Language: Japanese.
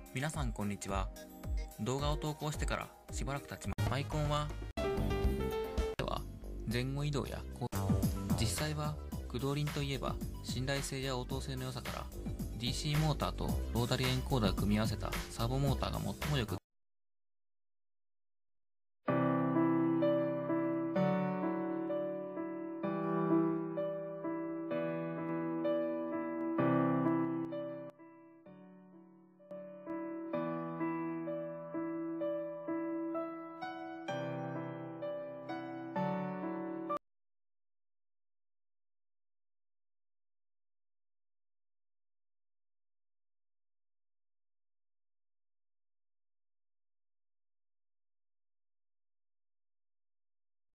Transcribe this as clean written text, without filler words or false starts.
皆さんこんにちは。動画を投稿してからしばらく経ちます。マイコンは前後移動や実際は駆動輪といえば信頼性や応答性の良さから DC モーターとロータリーエンコーダーを組み合わせたサーボモーターが最もよく